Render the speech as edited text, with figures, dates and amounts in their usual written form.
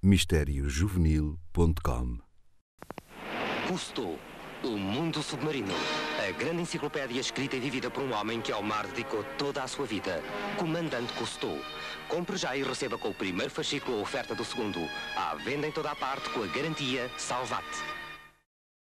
mistériojuvenil.com. Cousteau, o mundo submarino. A grande enciclopédia escrita e vivida por um homem que ao mar dedicou toda a sua vida. Comandante Cousteau. Compre já e receba com o primeiro fascículo a oferta do segundo. À venda em toda a parte com a garantia Salvat.